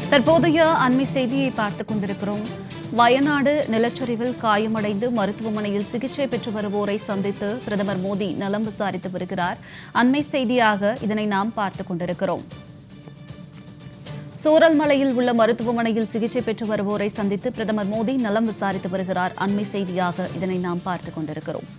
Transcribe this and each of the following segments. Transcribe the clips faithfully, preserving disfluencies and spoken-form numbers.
தற்போதைய அண்மை செய்தியை பார்த்துக் கொண்டிருக்கிறோம். வயநாடு நிலச்சரிவில் காயமடைந்து மருத்துவமனையில் சிகிச்சை பெற்று வருவோரை சந்தித்து பிரதமர் மோடி நலம் விசாரித்து வருகிறார். அண்மை செய்தியாக இதனை நாம் பார்த்துக் கொண்டிருக்கிறோம். சூரல்மலையில் உள்ள மருத்துவமனையில் சிகிச்சை பெற்று வருவோரை சந்தித்து பிரதமர் மோடி நலம் விசாரித்து வருகிறார். அண்மை செய்தியாக இதனை நாம் பார்த்துக் கொண்டிருக்கிறோம்.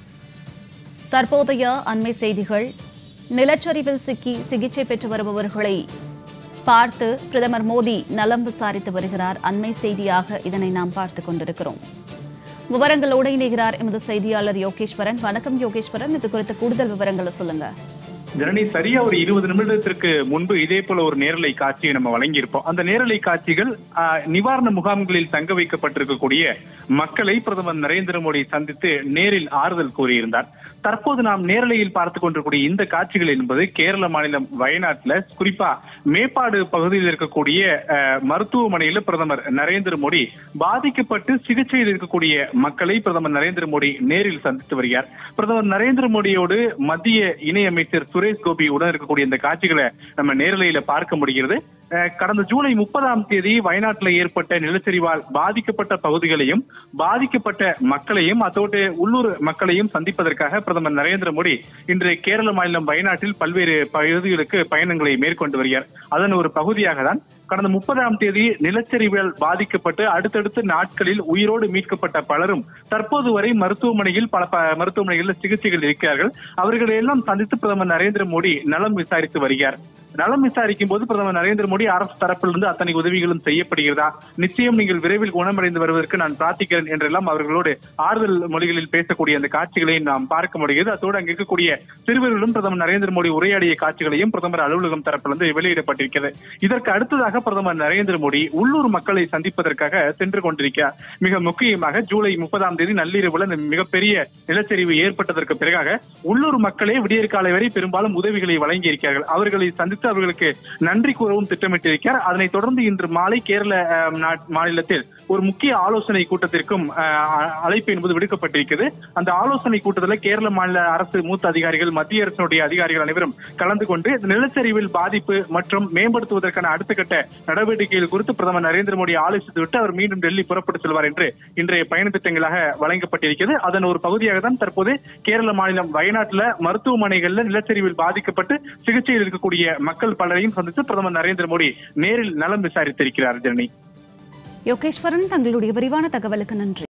தற்போதைய அண்மை செய்திகள். நிலச்சரிவில் சிக்கி சிகிச்சை பெற்று வருபவர்களை பார்த்து பிரதமர் மோடி நலம் விசாரித்து வருகிறார். அண்மை செய்தியாக இதனை நாம் பார்த்துக் கொண்டிருக்கிறோம். விவரங்களோடு இணைகிறார் எமது செய்தியாளர் யோகேஸ்வரன். வணக்கம் யோகேஸ்வரன், இது குறித்த கூடுதல் விவரங்களை சொல்லுங்க. ஜனனி, சரியா ஒரு இருபது நிமிடத்திற்கு முன்பு இதே போல ஒரு நேரலை காட்சியை நம்ம வழங்கியிருப்போம். அந்த நேரலை காட்சிகள் நிவாரண முகாம்களில் தங்க வைக்கப்பட்டிருக்கக்கூடிய மக்களை பிரதமர் நரேந்திர மோடி சந்தித்து நேரில் ஆறுதல் கூறியிருந்தார். தற்போது நாம் நேரலையில் பார்த்துக் கொண்டிருக்கூடிய இந்த காட்சிகள் என்பது கேரள மாநிலம் வயநாட்டுல, குறிப்பா மேப்பாடு பகுதியில் இருக்கக்கூடிய மருத்துவமனையில பிரதமர் நரேந்திர மோடி பாதிக்கப்பட்டு சிகிச்சையில் இருக்கக்கூடிய மக்களை பிரதமர் நரேந்திர மோடி நேரில் சந்தித்து வருகிறார். பிரதமர் நரேந்திர மோடியோடு மத்திய இணையமைச்சர் சுரேஷ் கோபி உடன் இருக்கக்கூடிய இந்த காட்சிகளை நம்ம நேரலையில பார்க்க முடிகிறது. கடந்த ஜூலை முப்பதாம் தேதி வயநாட்டில் ஏற்பட்ட நிலச்சரிவால் பாதிக்கப்பட்ட பகுதிகளையும் பாதிக்கப்பட்ட மக்களையும் அதோடு உள்ளூர் மக்களையும் சந்திப்பதற்காக பிரதமர் நரேந்திர மோடி இன்று கேரள மாநிலம் வயநாட்டில் பல்வேறு பகுதிகளுக்கு பயணங்களை மேற்கொண்டு வருகிறார். அதன் ஒரு பகுதியாக தான் கடந்த முப்பதாம் தேதி நிலச்சரிவால் பாதிக்கப்பட்டு அடுத்தடுத்த நாட்களில் உயிரோடு மீட்கப்பட்ட பலரும் தற்போது வரை மருத்துவமனையில் பல மருத்துவமனைகளில் சிகிச்சைகள் இருக்கிறார்கள். அவர்களை எல்லாம் சந்தித்து பிரதமர் நரேந்திர மோடி நலம் விசாரித்து வருகிறார். நலம் விசாரிக்கும் போது பிரதமர் நரேந்திர மோடி அரசு தரப்பிலிருந்து அத்தனை உதவிகளும் செய்யப்படுகிறதா, நிச்சயம் நீங்கள் விரைவில் குணமடைந்து வருவதற்கு நான் பிரார்த்திக்கிறேன் என்றெல்லாம் அவர்களோடு ஆறுதல் மொழிகளில் பேசக்கூடிய அந்த காட்சிகளை நாம் பார்க்க முடிகிறது. அதோடு அங்கு இருக்கக்கூடிய சிறுவர்களும் பிரதமர் நரேந்திர மோடி உரையாடிய காட்சிகளையும் பிரதமர் அலுவலகம் தரப்பிலிருந்து வெளியிடப்பட்டிருக்கிறது. இதற்கு அடுத்ததாக பிரதமர் நரேந்திர மோடி உள்ளூர் மக்களை சந்திப்பதற்காக சென்று கொண்டிருக்கிறார். மிக முக்கியமாக ஜூலை முப்பதாம் தேதி நள்ளிரவுல மிகப்பெரிய நிலச்சரிவு ஏற்பட்டதற்கு பிறகாக உள்ளூர் மக்களே விடியற் காலை வரை பெரும்பாலும் உதவிகளை வழங்கி இருக்கிறார்கள். அவர்களை சந்தித்து அவர்களுக்கு நன்றி கூறவும் திட்டமிட்டிருக்கிறார். அதனைத் தொடர்ந்து இன்று மாலை கேரள மாநிலத்தில் ஒரு முக்கிய ஆலோசனை கூட்டத்திற்கும் அழைப்பு என்பது விடுக்கப்பட்டிருக்கிறது. அந்த ஆலோசனை கூட்டத்தில் கேரள மாநில அரசு மூத்த அதிகாரிகள், மத்திய அரசினுடைய அதிகாரிகள் அனைவரும் கலந்து கொண்டு நிலச்சரிவில் பாதிப்பு மற்றும் மேம்படுத்துவதற்கான அடுத்த கட்ட நடவடிக்கைகள் குறித்து பிரதமர் நரேந்திர மோடி ஆலோசித்துவிட்டு அவர் மீண்டும் டெல்லி புறப்பட்டு செல்வார் என்று இன்றைய பயண திட்டங்களாக வழங்கப்பட்டிருக்கிறது. அதன் ஒரு பகுதியாக தான் தற்போது கேரள மாநிலம் வயநாட்டில் மருத்துவமனைகளில் நிலச்சரிவில் பாதிக்கப்பட்டு சிகிச்சையில் இருக்கக்கூடிய மக்கள் பலரையும் சந்தித்து பிரதமர் நரேந்திர மோடி நேரில் நலம் விசாரித்திருக்கிறார். ஜனனி, யோகேஸ்வரன், தங்களுடைய விரிவான தகவலுக்கு நன்றி.